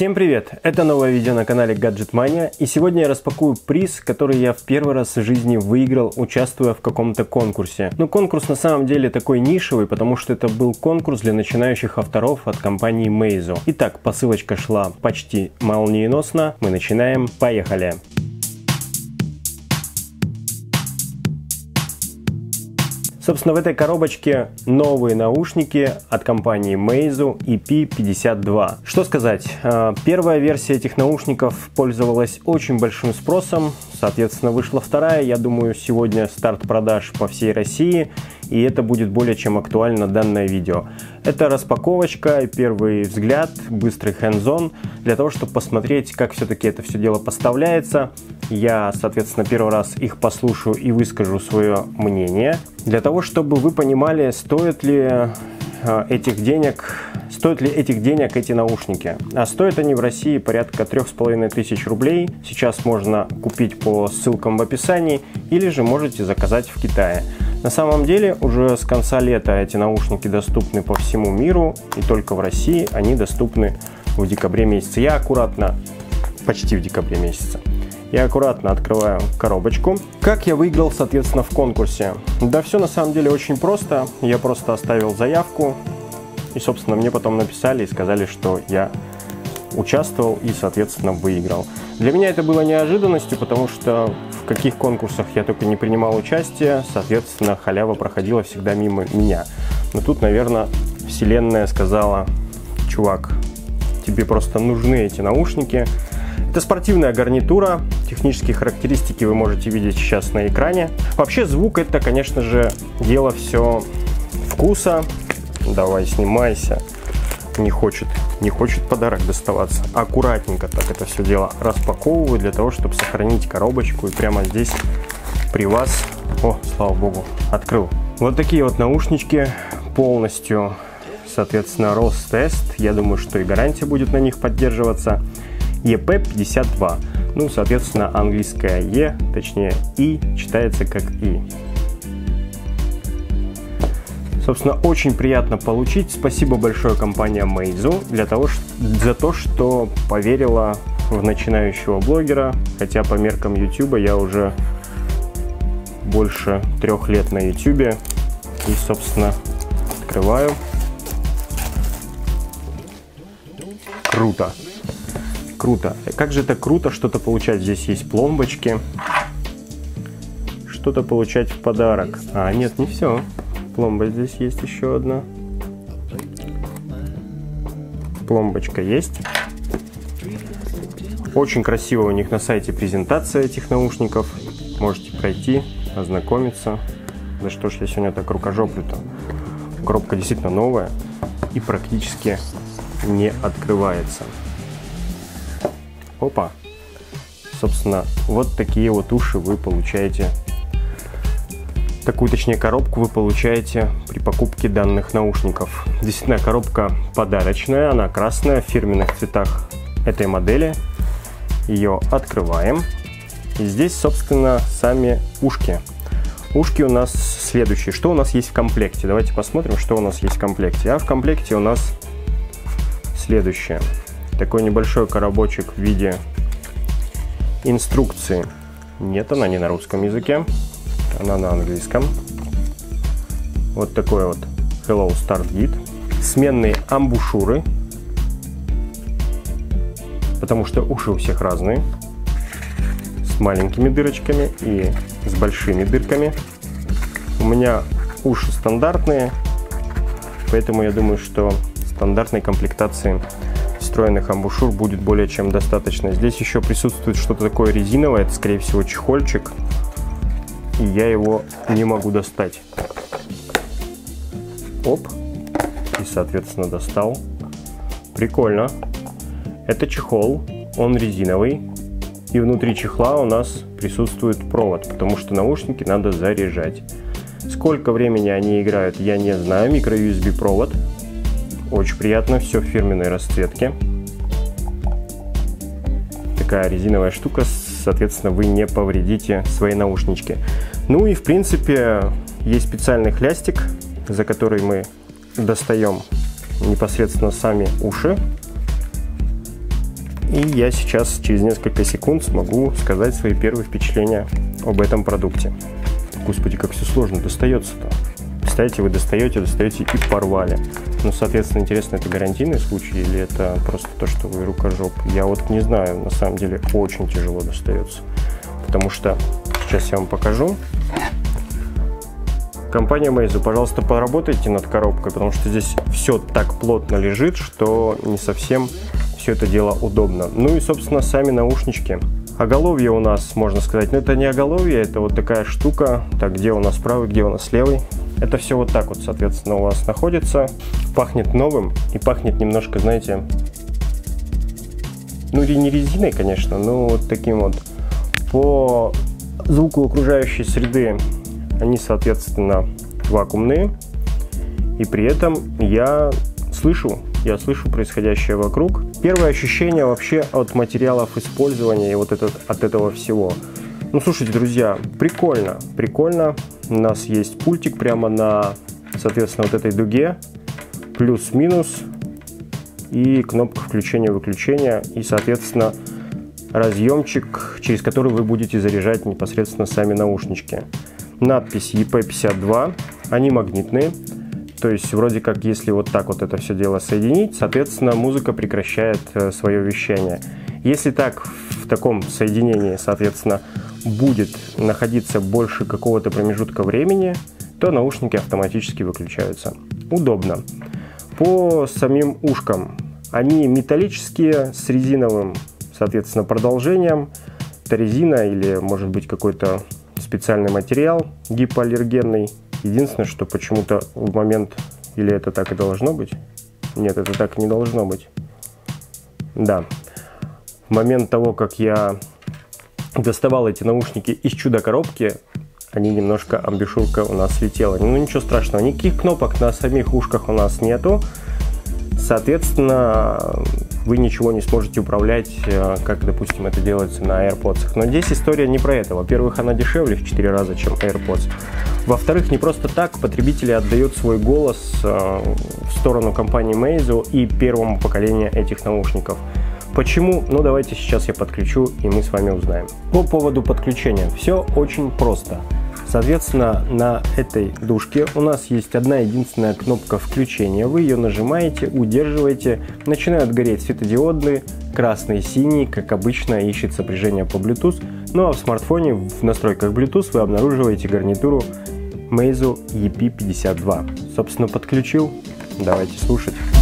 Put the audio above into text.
Всем привет! Это новое видео на канале Gadget Mania, и сегодня я распакую приз, который я в первый раз в жизни выиграл, участвуя в каком-то конкурсе. Но конкурс на самом деле такой нишевый, потому что это был конкурс для начинающих авторов от компании Meizu. Итак, посылочка шла почти молниеносно. Мы начинаем. Поехали! Собственно, в этой коробочке новые наушники от компании Meizu EP52. Что сказать, первая версия этих наушников пользовалась очень большим спросом, соответственно, вышла вторая. Я думаю, сегодня старт продаж по всей России, и это будет более чем актуально данное видео. Это распаковочка, первый взгляд, быстрый hands-on, для того, чтобы посмотреть, как все-таки это все дело поставляется. Я, соответственно, первый раз их послушаю и выскажу свое мнение, для того, чтобы вы понимали, стоят ли этих денег эти наушники. А стоят они в России порядка 3500 рублей. Сейчас можно купить по ссылкам в описании, или же можете заказать в Китае. На самом деле, уже с конца лета эти наушники доступны по всему миру, и только в России они доступны в декабре месяце. Почти в декабре месяце. Я аккуратно открываю коробочку. Как я выиграл, соответственно, в конкурсе? Да все на самом деле очень просто. Я просто оставил заявку, и, собственно, мне потом написали и сказали, что я участвовал и, соответственно, выиграл. Для меня это было неожиданностью, потому что в каких конкурсах я только не принимал участие, соответственно, халява проходила всегда мимо меня. Но тут, наверное, вселенная сказала: чувак, тебе просто нужны эти наушники. Это спортивная гарнитура, технические характеристики вы можете видеть сейчас на экране. Вообще звук — это, конечно же, дело все вкуса. Давай, снимайся. Не хочет подарок доставаться. Аккуратненько так это все дело распаковываю, для того, чтобы сохранить коробочку. И прямо здесь при вас, слава богу, открыл. Вот такие вот наушнички, полностью, соответственно, Ростест. Я думаю, что и гарантия будет на них поддерживаться. EP52. Ну, соответственно, английское E, точнее I, читается как I. Собственно, очень приятно получить. Спасибо большое компания Meizu за то, что поверила в начинающего блогера. Хотя по меркам YouTube я уже больше 3 лет на YouTube. И, собственно, открываю. Круто. Круто. Как же это круто что-то получать. Здесь есть пломбочки. Что-то получать в подарок. А, нет, не все. Пломба здесь есть еще одна. Пломбочка есть. Очень красиво у них на сайте презентация этих наушников. Можете пройти, ознакомиться. Да что ж я сегодня так рукожоплю-то. Коробка действительно новая и практически не открывается. Опа! Собственно, вот такие вот уши вы получаете. Такую, точнее, коробку вы получаете при покупке данных наушников. Действительно, коробка подарочная, она красная, в фирменных цветах этой модели. Ее открываем. И здесь, собственно, сами ушки. Ушки у нас следующие. Что у нас есть в комплекте? Давайте посмотрим, что у нас есть в комплекте. А в комплекте у нас следующее. Такой небольшой коробочек в виде инструкции. Нет, она не на русском языке. Она на английском. Вот такой вот Hello Start Guide. Сменные амбушюры, потому что уши у всех разные. С маленькими дырочками и с большими дырками. У меня уши стандартные, поэтому я думаю, что стандартной комплектации встроенных амбушюр будет более чем достаточно. Здесь еще присутствует что-то такое резиновое. Это, скорее всего, чехольчик. И я его не могу достать. Оп. И, соответственно, достал. Прикольно. Это чехол. Он резиновый. И внутри чехла у нас присутствует провод, потому что наушники надо заряжать. Сколько времени они играют, я не знаю. Микро-USB провод. Очень приятно. Все в фирменной расцветке. Такая резиновая штука. Соответственно, вы не повредите свои наушнички. Ну и, в принципе, есть специальный хлястик, за который мы достаем непосредственно сами уши. И я сейчас через несколько секунд смогу сказать свои первые впечатления об этом продукте. Господи, как все сложно достается-то. Представляете, вы достаете и порвали. Ну, соответственно, интересно, это гарантийный случай или это просто то, что вы рукожоп? Я вот не знаю, на самом деле очень тяжело достается. Потому что сейчас я вам покажу. Компания Meizu, пожалуйста, поработайте над коробкой, потому что здесь все так плотно лежит, что не совсем все это дело удобно. Ну и, собственно, сами наушнички. Оголовье у нас, можно сказать, но это не оголовье, это вот такая штука. Так, где у нас правый, где у нас левый? Это все вот так вот, соответственно, у вас находится. Пахнет новым и пахнет немножко, знаете, ну не резиной, конечно, но вот таким вот. По звуку окружающей среды они, соответственно, вакуумные. И при этом я слышу происходящее вокруг. Первое ощущение вообще от материалов использования и вот от этого всего. Ну, слушайте, друзья, прикольно. У нас есть пультик прямо на, соответственно, вот этой дуге. Плюс-минус. И кнопка включения-выключения. И, соответственно, разъемчик, через который вы будете заряжать непосредственно сами наушнички. Надпись EP52. Они магнитные. То есть, вроде как, если вот так вот это все дело соединить, соответственно, музыка прекращает свое вещание. Если так, в таком соединении, соответственно, будет находиться больше какого-то промежутка времени, то наушники автоматически выключаются. Удобно. По самим ушкам. Они металлические, с резиновым, соответственно, продолжением. Это резина или, может быть, какой-то специальный материал гипоаллергенный. Единственное, что почему-то в момент, или это так и должно быть? Нет, это так не должно быть. Да. В момент того, как я доставал эти наушники из чудо-коробки, они немножко, амбушюрка у нас слетела. Ну ничего страшного, никаких кнопок на самих ушках у нас нету. Соответственно, вы ничего не сможете управлять, как, допустим, это делается на AirPods. Но здесь история не про это. Во-первых, она дешевле в 4 раза, чем AirPods. Во-вторых, не просто так потребители отдают свой голос в сторону компании Meizu и первому поколению этих наушников. Почему? Ну, давайте сейчас я подключу, и мы с вами узнаем. По поводу подключения. Все очень просто. Соответственно, на этой дужке у нас есть одна единственная кнопка включения. Вы ее нажимаете, удерживаете, начинают гореть светодиодные, красный и синий, как обычно ищет сопряжение по Bluetooth. Ну а в смартфоне в настройках Bluetooth вы обнаруживаете гарнитуру Meizu EP52. Собственно, подключил. Давайте слушать.